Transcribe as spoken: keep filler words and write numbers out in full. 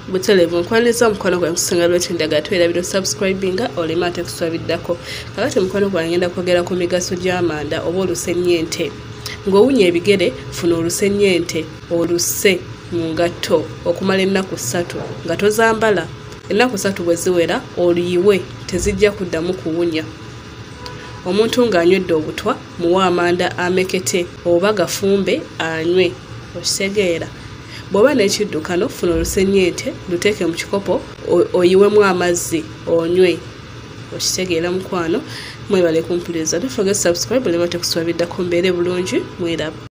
butelevu nkwaniza omukono gwange kusinga lwekyo ndagala twerabira subscribinga olema ate kuswabiddako. Kakati omukono gwange ngenda kwogera ku migaso gy'amanda oba olusennyente. Ng'owunya ebigere funa olusennyente oluse mu ngatto okumala ennaku ssatu nga tozambala. Ennaku ssatu bwe ziwera oliyiwe tezijja kuddamu kuwunya. Omuntu ng'anywedde obutwa muwa amanda amekete oba gafumbe anywe. Okitegeera? Bw'oba n'ekiddukano funa olusennyente luteeke mu kikopo oyiwemu amazzi onywe. Okitegeera mukwano? Mwebale kumpuliriza. Don't forget subscribe olema tekuswabiddako mbeere bulungi mweraba.